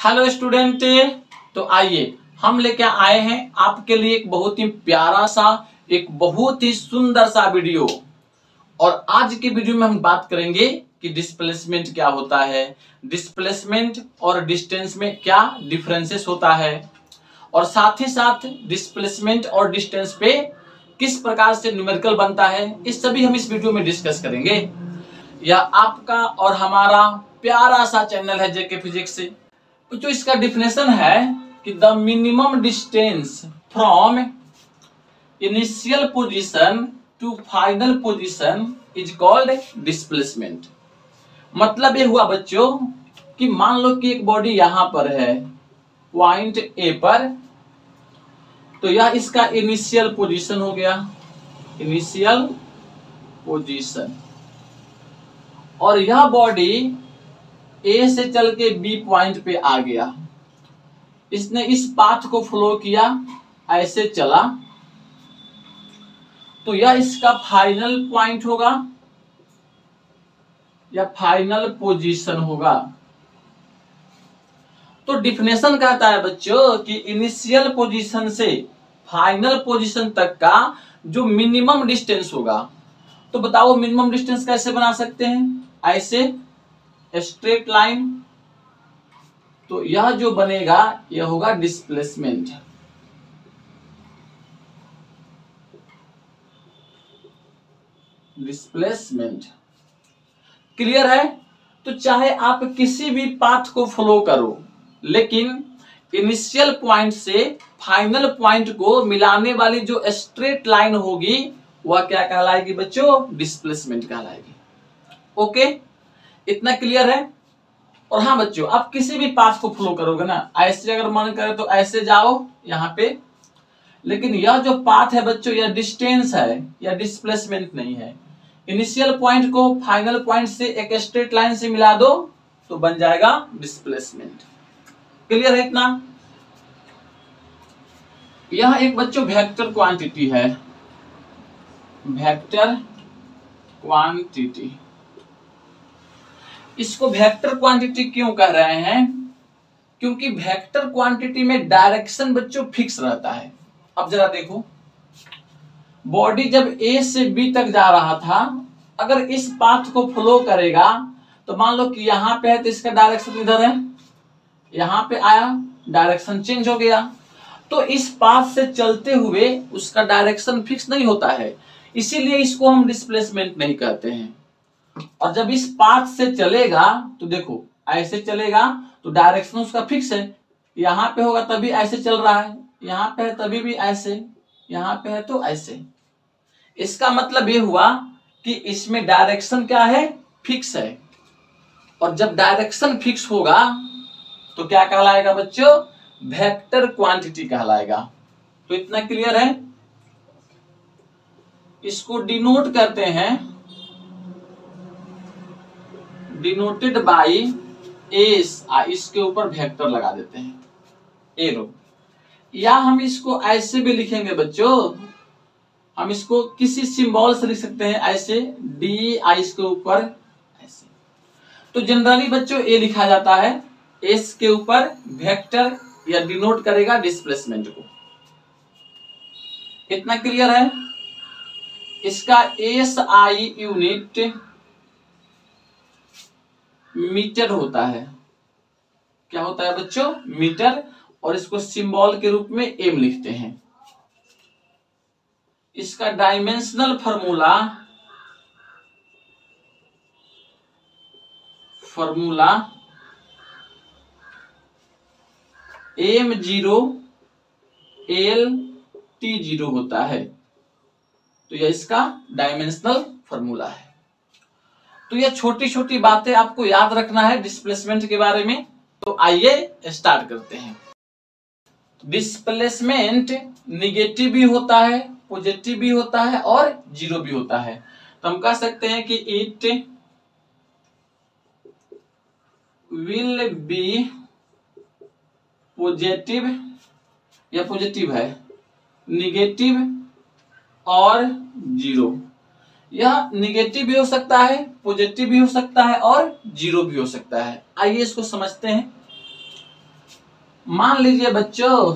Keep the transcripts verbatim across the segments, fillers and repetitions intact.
Hello student, तो आइए हम लेके आए हैं आपके लिए एक बहुत ही प्यारा सा, एक बहुत ही सुंदर सा वीडियो। और आज के वीडियो में हम बात करेंगे कि डिस्प्लेसमेंट क्या होता है, डिस्प्लेसमेंट और डिस्टेंस में क्या डिफरेंसेस होता है, और साथ ही साथ डिस्प्लेसमेंट और डिस्टेंस पे किस प्रकार से न्यूमेरिकल बनता है, इस सभी हम इस वीडियो में डिस्कस करेंगे। यह आपका और हमारा प्यारा सा चैनल है जेके फिजिक्स। जो इसका डिफिनेशन है कि the minimum distance from initial position to final position is called displacement. मतलब ये हुआ बच्चों कि मान लो कि एक बॉडी यहां पर है पॉइंट ए पर, तो यह इसका इनिशियल पोजीशन हो गया, इनिशियल पोजीशन। और यह बॉडी ए से चल के बी पॉइंट पे आ गया, इसने इस पाथ को फॉलो किया, ऐसे चला, तो यह इसका फाइनल पॉइंट होगा या फाइनल पोजीशन होगा। तो डिफिनेशन कहता है बच्चों कि इनिशियल पोजीशन से फाइनल पोजीशन तक का जो मिनिमम डिस्टेंस होगा। तो बताओ मिनिमम डिस्टेंस कैसे बना सकते हैं? ऐसे स्ट्रेट लाइन, तो यह जो बनेगा यह होगा डिस्प्लेसमेंट। डिस्प्लेसमेंट क्लियर है? तो चाहे आप किसी भी पाथ को फॉलो करो, लेकिन इनिशियल पॉइंट से फाइनल पॉइंट को मिलाने वाली जो स्ट्रेट लाइन होगी वह क्या कहलाएगी बच्चों? डिस्प्लेसमेंट कहलाएगी। ओके, इतना क्लियर है? और हाँ बच्चों, आप किसी भी पाथ को फॉलो करोगे ना, ऐसे अगर मन करे तो ऐसे जाओ यहाँ पे, लेकिन यह जो पाथ है बच्चों यह डिस्टेंस है, यह डिस्प्लेसमेंट नहीं है। इनिशियल पॉइंट को फाइनल पॉइंट से एक स्ट्रेट लाइन से मिला दो तो बन जाएगा डिस्प्लेसमेंट। क्लियर है इतना? यह एक बच्चों वेक्टर क्वांटिटी है, वेक्टर क्वांटिटी। इसको वेक्टर क्वांटिटी क्यों कह रहे हैं? क्योंकि वेक्टर क्वांटिटी में डायरेक्शन बच्चों फिक्स रहता है। अब जरा देखो, बॉडी जब ए से बी तक जा रहा था, अगर इस पाथ को फॉलो करेगा तो मान लो कि यहां पे है तो इसका डायरेक्शन इधर है, यहां पे आया डायरेक्शन चेंज हो गया। तो इस पाथ से चलते हुए उसका डायरेक्शन फिक्स नहीं होता है, इसीलिए इसको हम डिस्प्लेसमेंट नहीं कहते हैं। और जब इस पाथ से चलेगा तो देखो ऐसे चलेगा तो डायरेक्शन उसका फिक्स है, यहां पे होगा तभी ऐसे चल रहा है, यहां पे है तभी भी ऐसे, यहां पे है तो ऐसे। इसका मतलब ये हुआ कि इसमें डायरेक्शन क्या है? फिक्स है। और जब डायरेक्शन फिक्स होगा तो क्या कहलाएगा बच्चों? वेक्टर क्वांटिटी कहलाएगा। तो इतना क्लियर है? इसको डिनोट करते हैं, डिनोटेड बाई एस, इसके ऊपर वेक्टर लगा देते हैं एरो। या हम इसको ऐसे भी लिखेंगे बच्चों, हम इसको किसी सिंबल से लिख सकते हैं, ऐसे डी आई इसके ऊपर ऐसे। तो जनरली बच्चों ए लिखा जाता है, एस के ऊपर वेक्टर या डिनोट करेगा डिस्प्लेसमेंट को। इतना क्लियर है? इसका एस आई यूनिट मीटर होता है। क्या होता है बच्चों? मीटर। और इसको सिंबल के रूप में एम लिखते हैं। इसका dimensional formula formula M zero L T zero होता है। तो यह इसका डायमेंशनल फॉर्मूला है। तो ये छोटी छोटी बातें आपको याद रखना है डिस्प्लेसमेंट के बारे में। तो आइए स्टार्ट करते हैं। डिस्प्लेसमेंट निगेटिव भी होता है, पॉजिटिव भी होता है और जीरो भी होता है। तो हम कह सकते हैं कि इट विल बी पॉजिटिव, या पॉजिटिव है, निगेटिव और जीरो। यह निगेटिव भी हो सकता है, पॉजिटिव भी हो सकता है और जीरो भी हो सकता है। आइए इसको समझते हैं। मान लीजिए बच्चों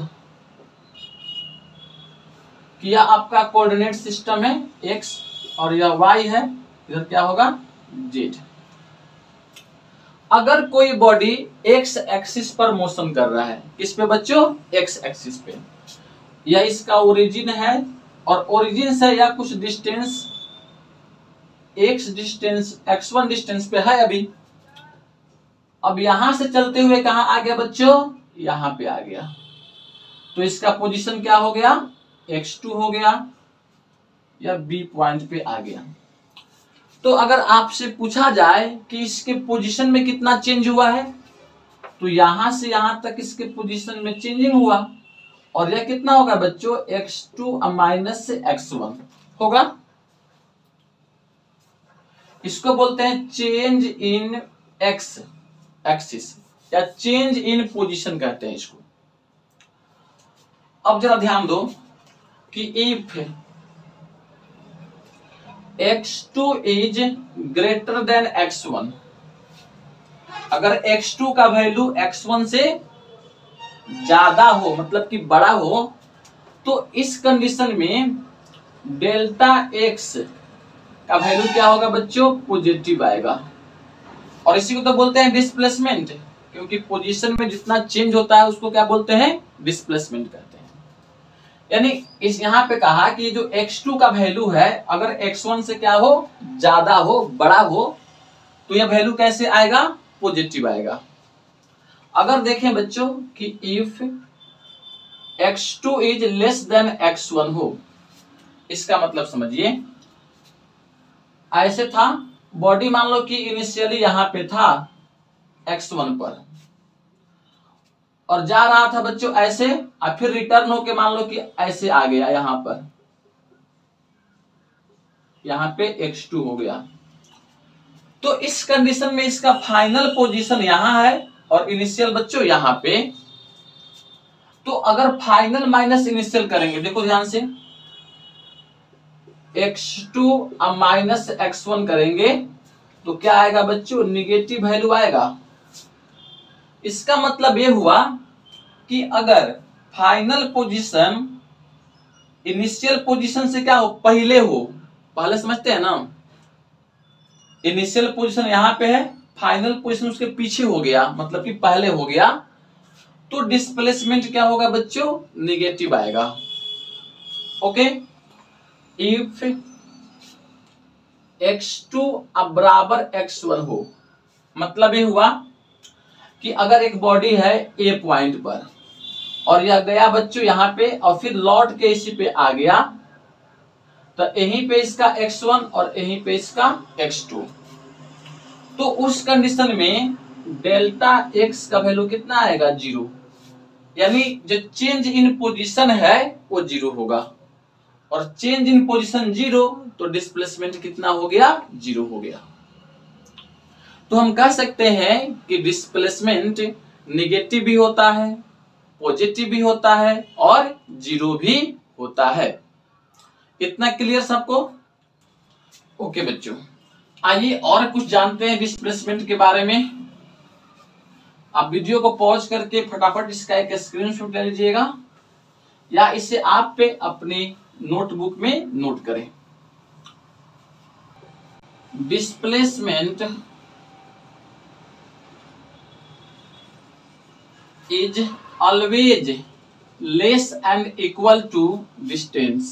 कि यह आपका कोऑर्डिनेट सिस्टम है एक्स और यह वाई है, इधर क्या होगा जेड। अगर कोई बॉडी एक्स एक्सिस पर मोशन कर रहा है, किस पे बच्चों, एक्स एक्सिस पे, या इसका ओरिजिन है और ओरिजिन से या कुछ distance X distance X one distance पे है अभी, अब यहां से चलते हुए कहां आ गया बच्चों, यहां पे आ गया, तो इसका पोजीशन क्या हो गया, एक्स टू हो गया या बी पॉइंट पे आ गया। तो अगर आपसे पूछा जाए कि इसके पोजीशन में कितना चेंज हुआ है, तो यहां से यहां तक इसके पोजीशन में चेंजिंग हुआ, और यह कितना होगा बच्चों, X two minus X one होगा। इसको बोलते हैं चेंज इन एक्स एक्सिस या चेंज इन पोजीशन कहते हैं इसको। अब जरा ध्यान दो कि if X two is greater than X one, अगर एक्स टू का वैल्यू एक्स वन से ज्यादा हो, मतलब कि बड़ा हो, तो इस कंडीशन में डेल्टा एक्स का वैल्यू क्या होगा बच्चों, पॉजिटिव आएगा। और इसी को तो बोलते हैं डिस्प्लेसमेंट, क्योंकि पोजीशन में जितना चेंज होता है उसको क्या बोलते हैं, डिस्प्लेसमेंट कहते हैं। यानी इस यहाँ पे कहा कि जो एक्स टू का वैल्यू है अगर एक्स वन से क्या हो, ज्यादा हो, बड़ा हो, तो यह वैल्यू कैसे आएगा, पॉजिटिव आएगा। अगर देखें बच्चों कि if X two is less than X one हो, इसका मतलब समझिए ऐसे था, बॉडी मान लो कि इनिशियली यहां पे था एक्स वन पर और जा रहा था बच्चों ऐसे, और फिर रिटर्न होके मान लो कि ऐसे आ गया, यहां पर यहां पे एक्स टू हो गया, तो इस कंडीशन में इसका फाइनल पोजीशन यहां है और इनिशियल बच्चों यहां पे। तो अगर फाइनल माइनस इनिशियल करेंगे, देखो ध्यान से, X two minus X one करेंगे तो क्या आएगा बच्चों, निगेटिव वैल्यू आएगा। इसका मतलब यह हुआ कि अगर फाइनल पोजीशन इनिशियल पोजीशन से क्या हो, पहले हो, पहले समझते हैं ना, इनिशियल पोजीशन यहां पे है, फाइनल पोजीशन उसके पीछे हो गया, मतलब कि पहले हो गया, तो डिस्प्लेसमेंट क्या होगा बच्चों, निगेटिव आएगा। ओके, इफ एक्स टू अब बराबर एक्स वन हो, मतलब ये हुआ कि अगर एक बॉडी है ए पॉइंट पर और यह गया बच्चों यहां पे और फिर लौट के इसी पे आ गया, तो यहीं पे इसका एक्स वन और यहीं पे इसका एक्स टू, तो उस कंडीशन में डेल्टा एक्स का वैल्यू कितना आएगा, जीरो। यानी जो चेंज इन पोजीशन है वो जीरो होगा, और चेंज इन पोजीशन जीरो तो डिस्प्लेसमेंट कितना हो गया, जीरो हो गया। तो हम कह सकते हैं कि डिस्प्लेसमेंट निगेटिव भी होता है, पॉजिटिव भी होता है और जीरो भी होता है। इतना क्लियर सबको? ओके बच्चों, आइए और कुछ जानते हैं डिस्प्लेसमेंट के बारे में। आप वीडियो को पॉज करके फटाफट इसका एक स्क्रीनशॉट ले लीजिएगा या इसे आप पे अपनी नोटबुक में नोट करें। Displacement is always less and equal to distance।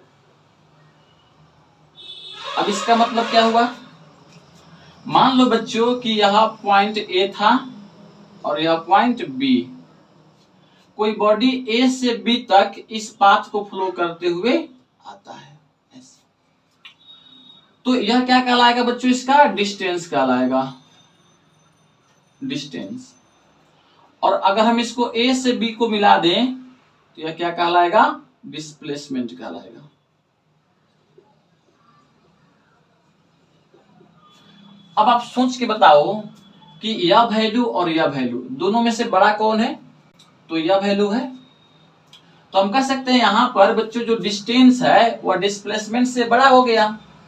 अब इसका मतलब क्या हुआ, मान लो बच्चों कि यह पॉइंट ए था और यह पॉइंट बी, कोई बॉडी ए से बी तक इस पाथ को फ्लो करते हुए आता है, तो यह क्या कहलाएगा बच्चों, इसका डिस्टेंस कहलाएगा, डिस्टेंस। और अगर हम इसको ए से बी को मिला दें तो यह क्या कहलाएगा, डिस्प्लेसमेंट कहलाएगा। अब आप सोच के बताओ कि यह वैल्यू और यह वैल्यू दोनों में से बड़ा कौन है, तो यह वैल्यू है। तो हम कह सकते हैं यहां पर बच्चों जो डिस्टेंस है वह डिस्प्लेसमेंट से बड़ा हो गया,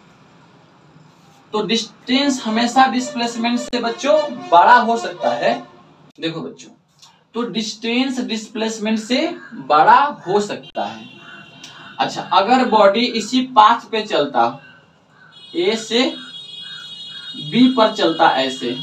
तो डिस्टेंस हमेशा डिस्प्लेसमेंट से बच्चों बड़ा हो सकता है। देखो बच्चों, तो डिस्टेंस डिस्प्लेसमेंट से बड़ा हो सकता है। अच्छा, अगर बॉडी इसी पाथ पे चलता, ए से बी पर चलता ऐसे,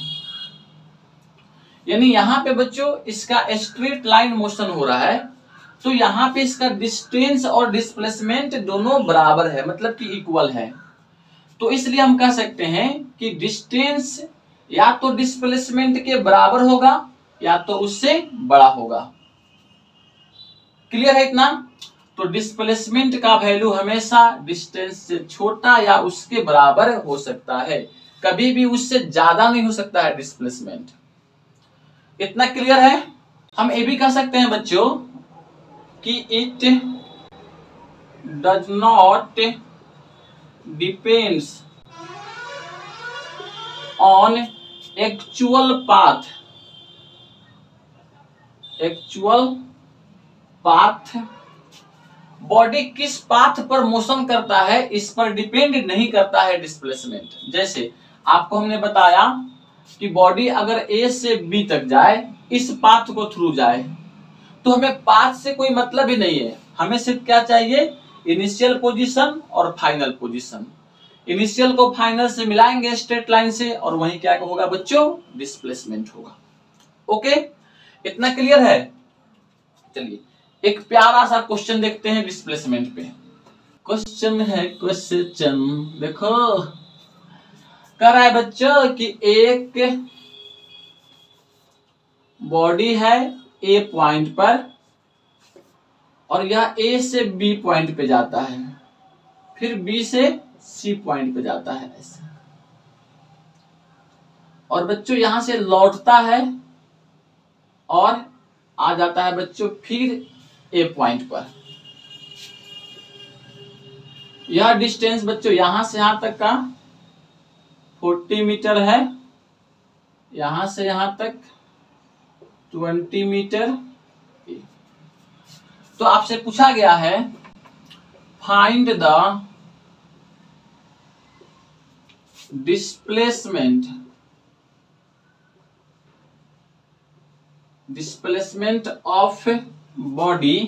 यानी यहां पे बच्चों इसका स्ट्रेट लाइन मोशन हो रहा है, तो यहां पे इसका डिस्टेंस और डिस्प्लेसमेंट दोनों बराबर है, मतलब कि इक्वल है। तो इसलिए हम कह सकते हैं कि डिस्टेंस या तो डिस्प्लेसमेंट के बराबर होगा या तो उससे बड़ा होगा। क्लियर है इतना? तो डिस्प्लेसमेंट का वैल्यू हमेशा डिस्टेंस से छोटा या उसके बराबर हो सकता है, कभी भी उससे ज्यादा नहीं हो सकता है डिस्प्लेसमेंट। इतना क्लियर है? हम ये भी कह सकते हैं बच्चों कि it does not depends on actual path, actual path, body किस पाथ पर मोशन करता है इस पर डिपेंड नहीं करता है डिस्प्लेसमेंट। जैसे आपको हमने बताया कि बॉडी अगर ए से बी तक जाए, इस पाथ को थ्रू जाए, तो हमें पाथ से कोई मतलब ही नहीं है, हमें सिर्फ क्या चाहिए, इनिशियल पोजीशन और फाइनल पोजीशन। इनिशियल को फाइनल से मिलाएंगे स्ट्रेट लाइन से, और वहीं क्या होगा बच्चों, डिस्प्लेसमेंट होगा। ओके, इतना क्लियर है? चलिए एक प्यारा सा क्वेश्चन देखते हैं डिस्प्लेसमेंट पे। क्वेश्चन है, क्वेश्चन देखो, कह रहा है बच्चों कि एक बॉडी है ए पॉइंट पर, और यह ए से बी पॉइंट पे जाता है, फिर बी से सी पॉइंट पे जाता है ऐसे, और बच्चों यहां से लौटता है और आ जाता है बच्चों फिर ए पॉइंट पर। यह डिस्टेंस बच्चों यहां से यहां तक का चालीस मीटर है, यहां से यहां तक बीस मीटर। तो आपसे पूछा गया है find the displacement, displacement of body,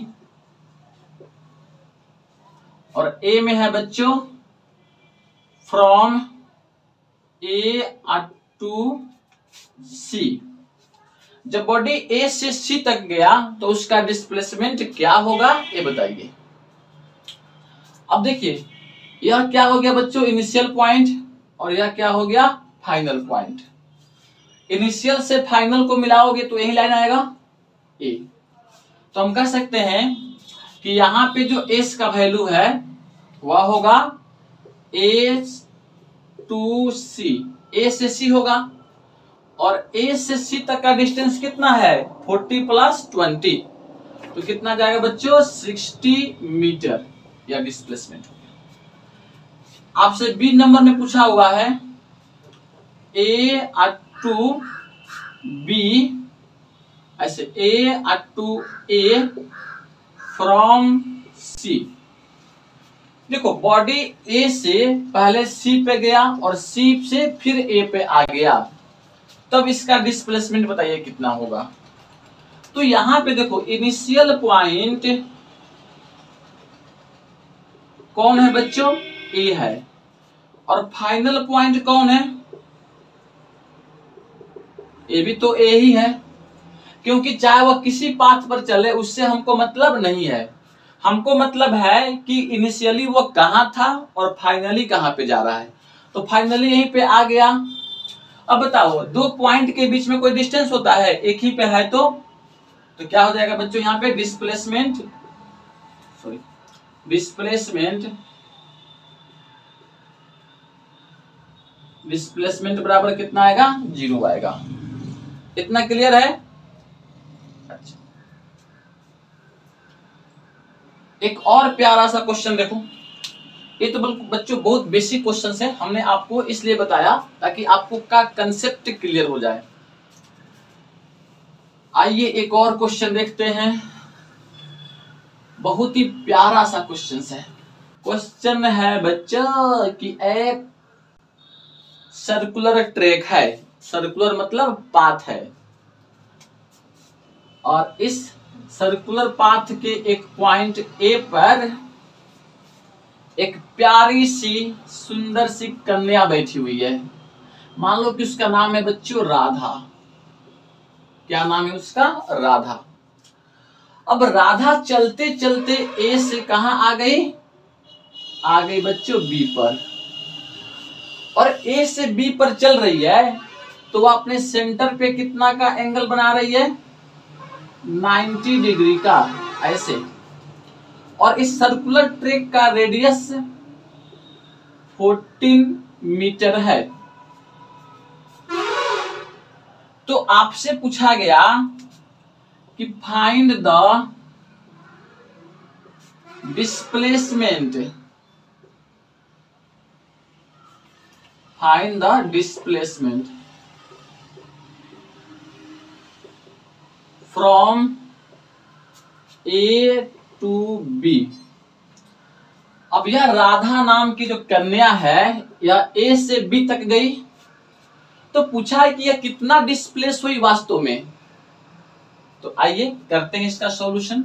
और ए में है बच्चों फ्रॉम ए टू सी। जब बॉडी ए से सी तक गया तो उसका डिस्प्लेसमेंट क्या होगा ये बताइए। अब देखिए यह क्या हो गया बच्चों, इनिशियल पॉइंट, और यह क्या हो गया, फाइनल पॉइंट। इनिशियल से फाइनल को मिलाओगे तो यही लाइन आएगा ए। तो हम कह सकते हैं कि यहां पे जो एस का वैल्यू है वह होगा ए टू सी, ए से सी होगा, और ए से सी तक का डिस्टेंस कितना है, चालीस प्लस बीस, तो कितना जाएगा बच्चों, साठ मीटर, या डिस्प्लेसमेंट हो गया। आपसे बी नंबर में पूछा हुआ है ए टू बी, ऐसे ए टू ए फ्रॉम सी। देखो बॉडी ए से पहले सी पे गया और सी से फिर ए पे आ गया, तब इसका डिस्प्लेसमेंट बताइए कितना होगा। तो यहां पे देखो इनिशियल पॉइंट कौन है बच्चों, ए है, और फाइनल पॉइंट कौन है, ये भी तो ए ही है, क्योंकि चाहे वह किसी पाथ पर चले उससे हमको मतलब नहीं है, हमको मतलब है कि इनिशियली वो कहां था और फाइनली कहां पे जा रहा है। तो फाइनली यहीं पे आ गया। अब बताओ दो पॉइंट के बीच में कोई डिस्टेंस होता है, एक ही पे है, तो तो क्या हो जाएगा बच्चों यहाँ पे, डिस्प्लेसमेंट, सॉरी डिस्प्लेसमेंट डिस्प्लेसमेंट बराबर कितना आएगा, जीरो आएगा। इतना क्लियर है? अच्छा, एक और प्यारा सा क्वेश्चन देखो। ये तो बच्चों बहुत बेसिक क्वेश्चन है, हमने आपको इसलिए बताया ताकि आपको का कंसेप्ट क्लियर हो जाए। आइए एक और क्वेश्चन देखते हैं, बहुत ही प्यारा सा क्वेश्चन है। क्वेश्चन है बच्चों कि एक सर्कुलर ट्रैक है, सर्कुलर मतलब पाथ है, और इस सर्कुलर पाथ के एक पॉइंट ए पर एक प्यारी सी सुंदर सी कन्या बैठी हुई है। मान लो कि उसका नाम है बच्चों राधा। क्या नाम है उसका? राधा। अब राधा चलते चलते ए से कहां आ गई? आ गई बच्चों बी पर। और ए से बी पर चल रही है तो वो अपने सेंटर पे कितना का एंगल बना रही है? नब्बे डिग्री का, ऐसे। और इस सर्कुलर ट्रैक का रेडियस चौदह मीटर है। तो आपसे पूछा गया कि find the displacement, find the displacement from A to B. अब यह राधा नाम की जो कन्या है यह ए से बी तक गई, तो पूछा है कि यह कितना डिस्प्लेस हुई वास्तव में। तो आइए करते हैं इसका सॉल्यूशन।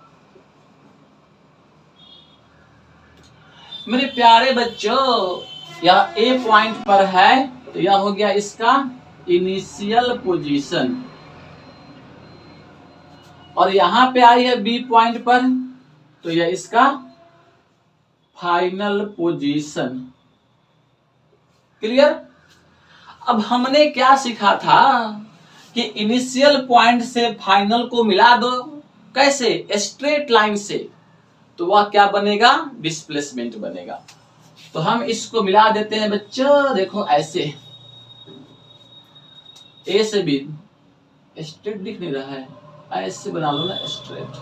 मेरे प्यारे बच्चों, यह ए पॉइंट पर है तो यह हो गया इसका इनिशियल पोजीशन, और यहां पे आई है बी पॉइंट पर तो यह इसका फाइनल पोजीशन। क्लियर? अब हमने क्या सीखा था कि इनिशियल पॉइंट से फाइनल को मिला दो। कैसे? स्ट्रेट लाइन से। तो वह क्या बनेगा? डिस्प्लेसमेंट बनेगा। तो हम इसको मिला देते हैं बच्चों, देखो ऐसे। ए से बी, स्ट्रेट दिख नहीं रहा है, ऐसे बना लो ना, स्ट्रेट।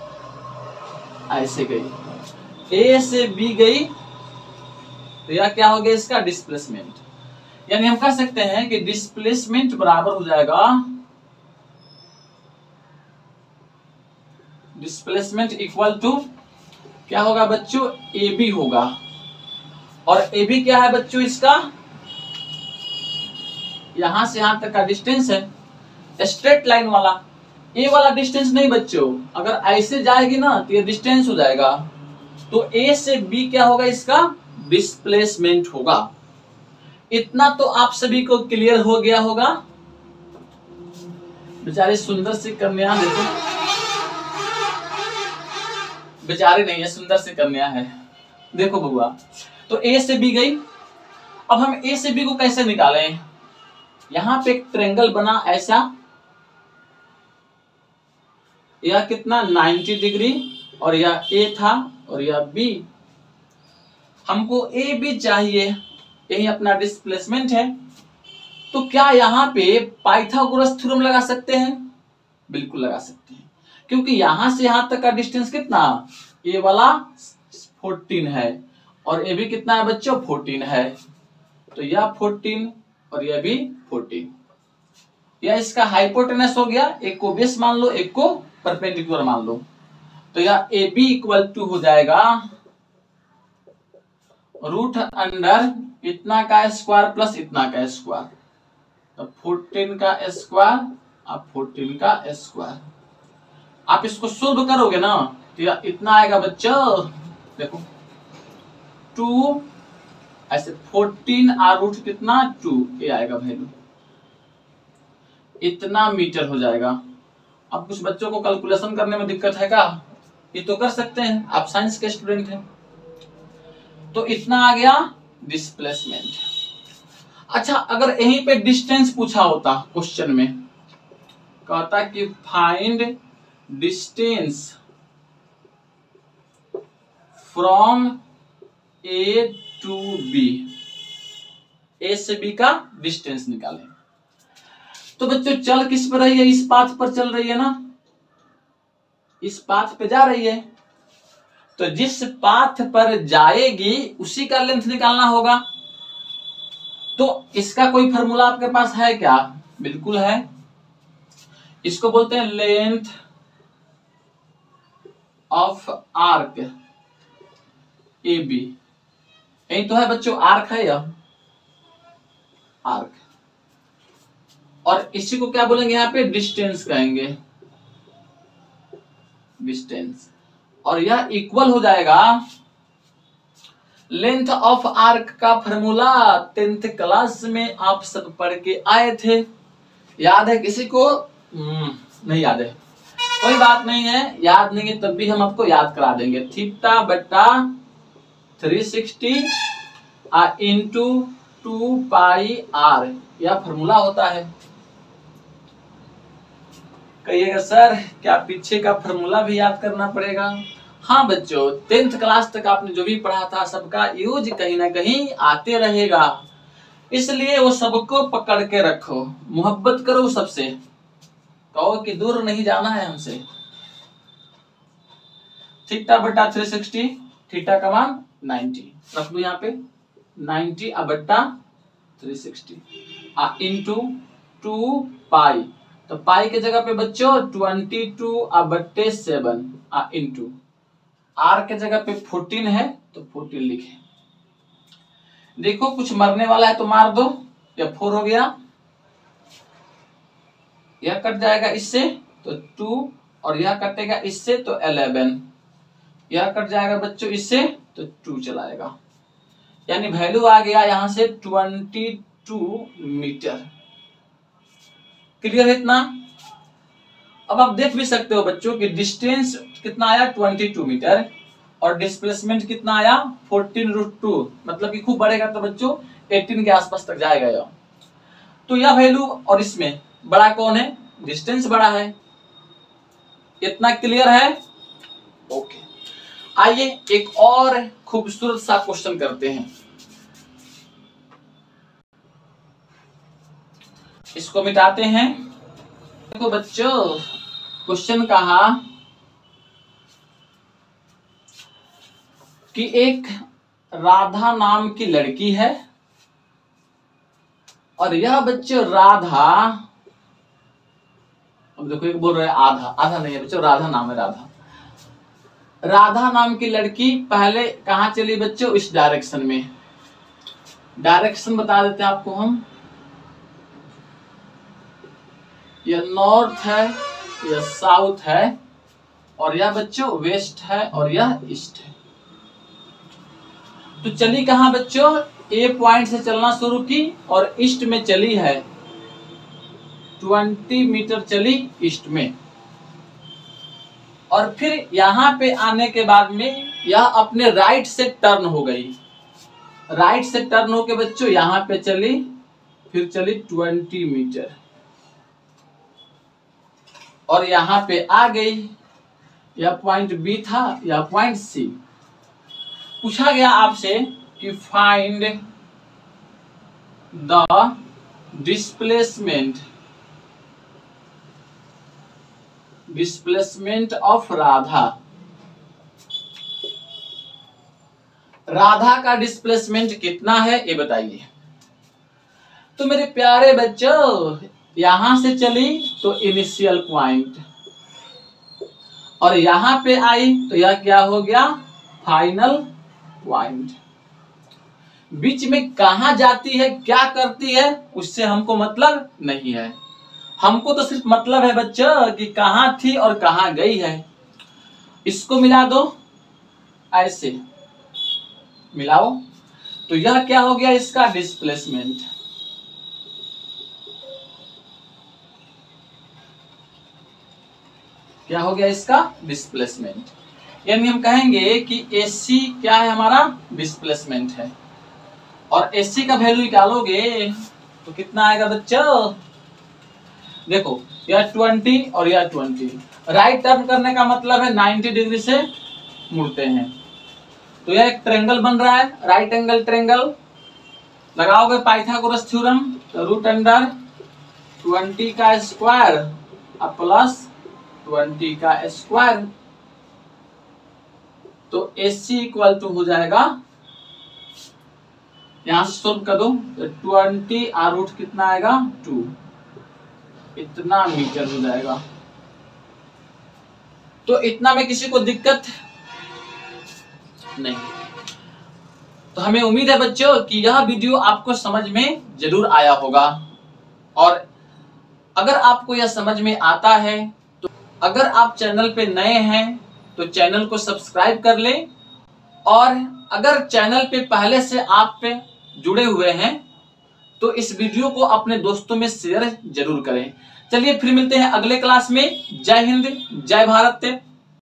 ऐसे गई, ए से बी गई तो यह क्या हो गया? इसका डिस्प्लेसमेंट। यानी हम कह सकते हैं कि डिस्प्लेसमेंट बराबर हो जाएगा, डिस्प्लेसमेंट इक्वल टू क्या होगा बच्चों? ए बी होगा। और ए बी क्या है बच्चों? इसका यहां से यहां तक का डिस्टेंस है, स्ट्रेट लाइन वाला। ए वाला डिस्टेंस नहीं बच्चों, अगर ऐसे जाएगी ना तो ये डिस्टेंस हो जाएगा। तो ए से बी क्या होगा? इसका डिस्प्लेसमेंट होगा। इतना तो आप सभी को क्लियर हो गया होगा। बेचारे सुंदर सी कन्या, देखो, बेचारे नहीं है, सुंदर सी कन्या है, देखो बउआ। तो ए से बी गई। अब हम ए से बी को कैसे निकालें? यहां पे एक ट्रायंगल बना ऐसा, यह कितना? नब्बे डिग्री, और यह ए था और यह बी। हमको ए बी चाहिए, यही अपना डिस्प्लेसमेंट है। तो क्या यहाँ पे पाइथागोरस थ्योरम लगा सकते हैं? बिल्कुल लगा सकते हैं, क्योंकि यहां से यहां तक का डिस्टेंस कितना? ए वाला चौदह है और ए भी कितना है बच्चों? चौदह है। तो यह चौदह और यह भी चौदह। यह इसका हाइपोटेनस हो गया। एक को बेस मान लो, एक को परपेंडिकुलर मान लो। तो यह ए बी इक्वल टू हो जाएगा रूट अंडर इतना का स्क्वायर प्लस इतना का स्क्वायर। तो चौदह का स्क्वायर अब चौदह का स्क्वायर। आप इसको सोल्व करोगे ना तो यह इतना आएगा बच्चों, देखो टू, ऐसे चौदह आर रूट कितना? टू, ये आएगा वैल्यू, इतना मीटर हो जाएगा। अब कुछ बच्चों को कैलकुलेशन करने में दिक्कत है क्या? ये तो कर सकते हैं, आप साइंस के स्टूडेंट हैं। तो इतना आ गया डिस्प्लेसमेंट। अच्छा, अगर यहीं पे डिस्टेंस पूछा होता क्वेश्चन में, कहता कि find distance from A to B, A से बी का डिस्टेंस निकालें। तो बच्चों चल किस पर रही है? इस पाथ पर चल रही है ना, इस पाथ पे जा रही है। तो जिस पाथ पर जाएगी उसी का लेंथ निकालना होगा। तो इसका कोई फॉर्मूला आपके पास है क्या? बिल्कुल है, इसको बोलते हैं length of arc A B. यही तो है बच्चों, आर्क है यह, आर्क। और इसी को क्या बोलेंगे? यहाँ पे डिस्टेंस कहेंगे। डिस्टेंस, और यह इक्वल हो जाएगा लेंथ ऑफ आर्क का फॉर्मूला टेंथ क्लास में आप सब पढ़ के आए थे। याद है किसी को? नहीं याद है, कोई बात नहीं है, याद नहीं है तब भी हम आपको याद करा देंगे। थीटा बटा three sixty into two pi r, यह फॉर्मूला होता है। कहिएगा सर क्या पीछे का फॉर्मूला भी याद करना पड़ेगा? हाँ बच्चों, टेंथ क्लास तक आपने जो भी पढ़ा था सबका यूज कहीं ना कहीं आते रहेगा, इसलिए वो सबको पकड़ के रखो, मोहब्बत करो सबसे, कहो कि दूर नहीं जाना है हमसे। थीटा बटा थ्री सिक्सटी, थीटा का मान नाइन्टी रख दो यहाँ पे, नाइन्टी बटा three sixty into two pi, तो पाई के जगह पे बच्चों ट्वेंटी टू बट्टे सेवन इंटू आर के जगह पे फोर्टीन है तो फोर्टीन लिखे। देखो कुछ मरने वाला है तो मार दो, या फोर हो गया, यह कट जाएगा इससे तो टू, और यह कटेगा इससे तो इलेवन, यह कट जाएगा बच्चों इससे तो टू चलाएगा, यानी वैल्यू आ गया यहां से ट्वेंटी टू मीटर। क्लियर है इतना? अब आप देख भी सकते हो बच्चों कि डिस्टेंस कितना आया ट्वेंटी टू मीटर, और डिस्प्लेसमेंट कितना आया फोर्टीन रूट टू, मतलब कि खूब बढ़ेगा तो बच्चों एटीन के आसपास तक जाएगा यह। तो यह वैल्यू और इसमें बड़ा कौन है? डिस्टेंस बड़ा है। इतना क्लियर है? ओके, आइए एक और खूबसूरत सा क्वेश्चन करते हैं। इसको मिटाते हैं। देखो बच्चों, क्वेश्चन कहा कि एक राधा नाम की लड़की है, और यह बच्चों राधा, अब देखो एक बोल रहे हैं आधा, आधा नहीं है बच्चों, राधा नाम है, राधा। राधा नाम की लड़की पहले कहां चली बच्चों? इस डायरेक्शन में। डायरेक्शन बता देते हैं आपको हम, यह नॉर्थ है, यह साउथ है, और यह बच्चों वेस्ट है, और यह ईस्ट है। तो चली कहां बच्चों? ए पॉइंट से चलना शुरू की और ईस्ट में चली है, ट्वेंटी मीटर चली ईस्ट में, और फिर यहां पे आने के बाद में यह अपने राइट से टर्न हो गई। राइट से टर्न होके बच्चों यहां पे चली, फिर चली ट्वेंटी मीटर और यहां पे आ गई। यह पॉइंट बी था, यह पॉइंट सी। पूछा गया आपसे कि find the displacement displacement of Radha. Radha का डिस्प्लेसमेंट कितना है ये बताइए। तो मेरे प्यारे बच्चों, यहां से चली तो इनिशियल पॉइंट, और यहां पे आई तो यह क्या हो गया? Final point. बीच में कहां जाती है, क्या करती है, उससे हमको मतलब नहीं है। हमको तो सिर्फ मतलब है बच्चों कि कहां थी और कहां गई है। इसको मिला दो, ऐसे मिलाओ, तो यह क्या हो गया? इसका डिस्प्लेसमेंट। क्या हो गया इसका? डिस्प्लेसमेंट। यानी हम कहेंगे कि एसी क्या है? हमारा डिस्प्लेसमेंट है। और एसी का वैल्यू निकालोगे तो कितना आएगा बच्चों? देखो यह ट्वेंटी और यह ट्वेंटी। राइट टर्न करने का मतलब है नाइन्टी डिग्री से मुड़ते हैं, तो यह एक ट्रायंगल बन रहा है, राइट एंगल ट्रायंगल। लगाओगे पाइथागोरस थ्योरम तो रूट अंडर ट्वेंटी का स्क्वायर प्लस ट्वेंटी का स्क्वायर, तो एसी इक्वल टू हो जाएगा, यहां से सोल्व कर दो तो ट्वेंटी आर रूट कितना आएगा? टू, इतना मीटर हो जाएगा। तो इतना में किसी को दिक्कत नहीं। तो हमें उम्मीद है बच्चों कि यह वीडियो आपको समझ में जरूर आया होगा, और अगर आपको यह समझ में आता है तो अगर आप चैनल पे नए हैं तो चैनल को सब्सक्राइब कर लें, और अगर चैनल पे पहले से आप पे जुड़े हुए हैं तो इस वीडियो को अपने दोस्तों में शेयर जरूर करें। चलिए फिर मिलते हैं अगले क्लास में। जय हिंद, जय भारत।